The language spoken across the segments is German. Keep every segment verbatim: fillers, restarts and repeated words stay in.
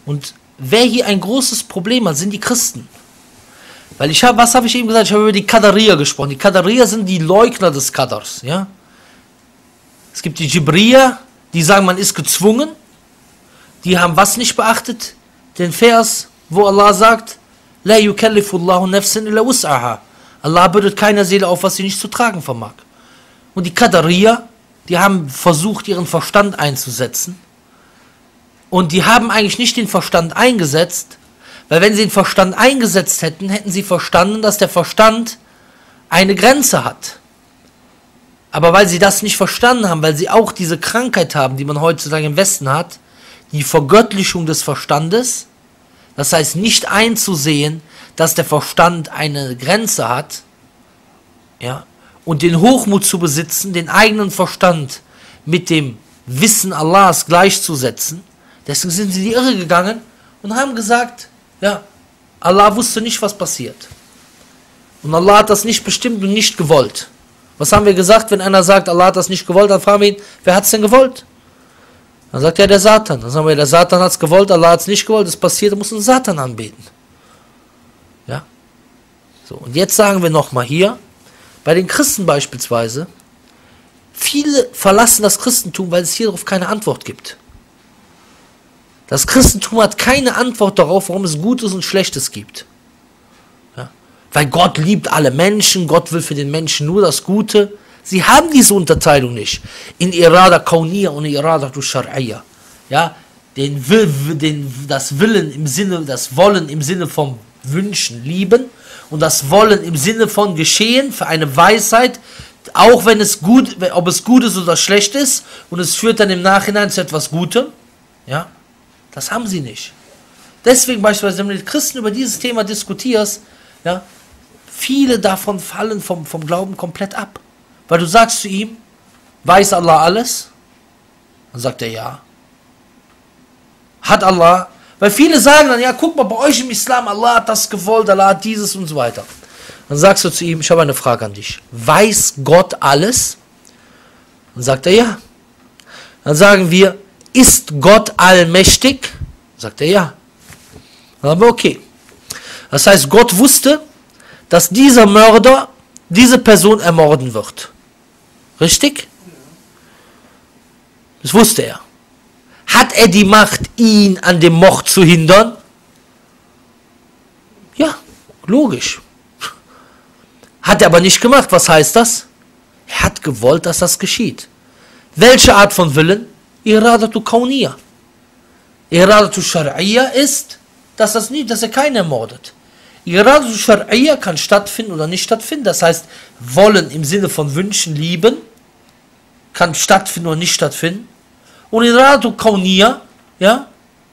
Und wer hier ein großes Problem hat, sind die Christen. Weil ich habe, was habe ich eben gesagt? Ich habe über die Qadariya gesprochen. Die Qadariya sind die Leugner des Qadars. Ja? Es gibt die Jibriya, die sagen, man ist gezwungen. Die haben was nicht beachtet? Den Vers, wo Allah sagt, La yukallifullahu nafsan illa wus'aha. Allah bürdet keiner Seele auf, was sie nicht zu tragen vermag. Und die Qadariya, die haben versucht, ihren Verstand einzusetzen. Und die haben eigentlich nicht den Verstand eingesetzt, weil wenn sie den Verstand eingesetzt hätten, hätten sie verstanden, dass der Verstand eine Grenze hat. Aber weil sie das nicht verstanden haben, weil sie auch diese Krankheit haben, die man heutzutage im Westen hat, die Vergöttlichung des Verstandes, das heißt nicht einzusehen, dass der Verstand eine Grenze hat, ja, und den Hochmut zu besitzen, den eigenen Verstand mit dem Wissen Allahs gleichzusetzen. Deswegen sind sie in die Irre gegangen und haben gesagt, ja, Allah wusste nicht, was passiert. Und Allah hat das nicht bestimmt und nicht gewollt. Was haben wir gesagt, wenn einer sagt, Allah hat das nicht gewollt, dann fragen wir ihn, wer hat es denn gewollt? Dann sagt er, der Satan. Dann sagen wir, der Satan hat es gewollt, Allah hat es nicht gewollt, es passiert, er muss den Satan anbeten. Ja? So, und jetzt sagen wir nochmal hier, bei den Christen beispielsweise, viele verlassen das Christentum, weil es hier darauf keine Antwort gibt. Das Christentum hat keine Antwort darauf, warum es Gutes und Schlechtes gibt. Ja? Weil Gott liebt alle Menschen, Gott will für den Menschen nur das Gute. Sie haben diese Unterteilung nicht. In Irada Kauniyya und Irada Shar'iyya. Ja? Den, den, das Willen im Sinne, das Wollen im Sinne von Wünschen, Lieben und das Wollen im Sinne von Geschehen für eine Weisheit, auch wenn es gut, ob es gut ist oder schlecht ist und es führt dann im Nachhinein zu etwas Gutem. Ja? Das haben sie nicht. Deswegen beispielsweise, wenn du mit Christen über dieses Thema diskutierst, ja, viele davon fallen vom, vom Glauben komplett ab. Weil du sagst zu ihm, weiß Allah alles? Dann sagt er ja. Hat Allah? Weil viele sagen dann, ja, guck mal, bei euch im Islam, Allah hat das gewollt, Allah hat dieses und so weiter. Dann sagst du zu ihm, ich habe eine Frage an dich. Weiß Gott alles? Dann sagt er ja. Dann sagen wir, ist Gott allmächtig? Sagt er ja. Dann sagen wir, okay. Das heißt, Gott wusste, dass dieser Mörder diese Person ermorden wird. Richtig? Das wusste er. Hat er die Macht, ihn an dem Mord zu hindern? Ja, logisch. Hat er aber nicht gemacht. Was heißt das? Er hat gewollt, dass das geschieht. Welche Art von Willen? Iradatu Kauniyya. Iradatu Shar'iyya ist, dass, das nie, dass er keinen ermordet. Iradatu Shar'iyya kann stattfinden oder nicht stattfinden. Das heißt, wollen im Sinne von Wünschen, Lieben, kann stattfinden oder nicht stattfinden. Und Iradatu Kauniyya, ja,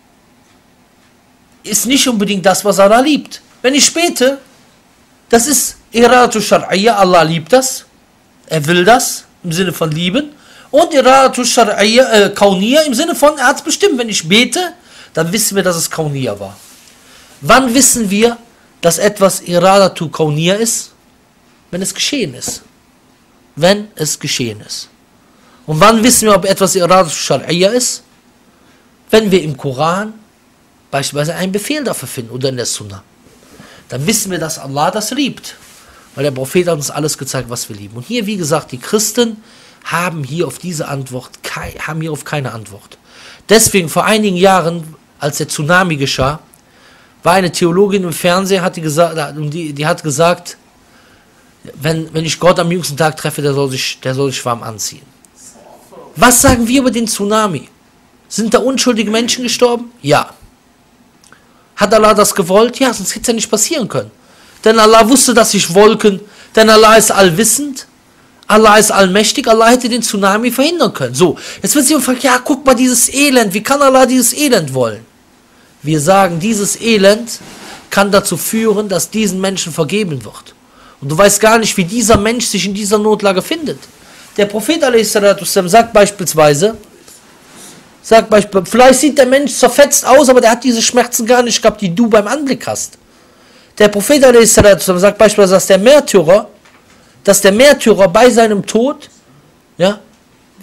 ist nicht unbedingt das, was Allah liebt. Wenn ich bete, das ist Iradatu Shar'iyya, Allah liebt das, er will das, im Sinne von lieben. Und Iradatu Shar'iyya, äh, Kauniyya, im Sinne von, er hat es bestimmt, wenn ich bete, dann wissen wir, dass es Kauniyya war. Wann wissen wir, dass etwas Iradatu Kauniyya ist? Wenn es geschehen ist. Wenn es geschehen ist. Und wann wissen wir, ob etwas Iradatu Shar'iyya ist? Wenn wir im Koran beispielsweise einen Befehl dafür finden oder in der Sunna. Dann wissen wir, dass Allah das liebt. Weil der Prophet hat uns alles gezeigt, was wir lieben. Und hier, wie gesagt, die Christen haben hier auf diese Antwort, haben hier auf keine Antwort. Deswegen vor einigen Jahren, als der Tsunami geschah, war eine Theologin im Fernsehen, hat die, gesagt, die, die hat gesagt, wenn, wenn ich Gott am jüngsten Tag treffe, der soll sich, der soll sich warm anziehen. Was sagen wir über den Tsunami? Sind da unschuldige Menschen gestorben? Ja. Hat Allah das gewollt? Ja, sonst hätte es ja nicht passieren können. Denn Allah wusste, dass sich Wolken, denn Allah ist allwissend, Allah ist allmächtig, Allah hätte den Tsunami verhindern können. So, jetzt wird sich gefragt, ja, guck mal dieses Elend, wie kann Allah dieses Elend wollen? Wir sagen, dieses Elend kann dazu führen, dass diesen Menschen vergeben wird. Und du weißt gar nicht, wie dieser Mensch sich in dieser Notlage findet. Der Prophet a s. sagt beispielsweise, sagt beispielsweise, vielleicht sieht der Mensch zerfetzt aus, aber der hat diese Schmerzen gar nicht gehabt, die du beim Anblick hast. Der Prophet a s. sagt beispielsweise, dass der Märtyrer, dass der Märtyrer bei seinem Tod, ja,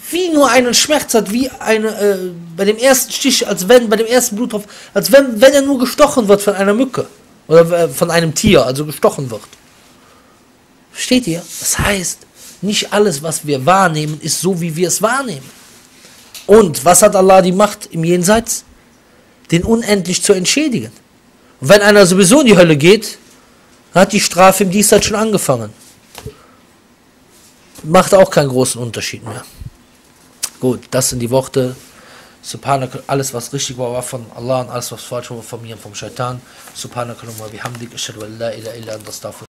wie nur einen Schmerz hat, wie eine, äh, bei dem ersten Stich, als wenn, bei dem ersten Bluttropf, als wenn, wenn er nur gestochen wird von einer Mücke. Oder äh, von einem Tier, also gestochen wird. Versteht ihr? Das heißt, nicht alles, was wir wahrnehmen, ist so, wie wir es wahrnehmen. Und was hat Allah die Macht im Jenseits? Den unendlich zu entschädigen. Und wenn einer sowieso in die Hölle geht, hat die Strafe im Diesseits schon angefangen. Macht auch keinen großen Unterschied mehr. Gut, das sind die Worte. Subhanak, alles was richtig war, war von Allah und alles was falsch war von mir und vom Shaitan. Subhanak wa bihamdik, ashhadu an la ilaha illa anta astaghfiruka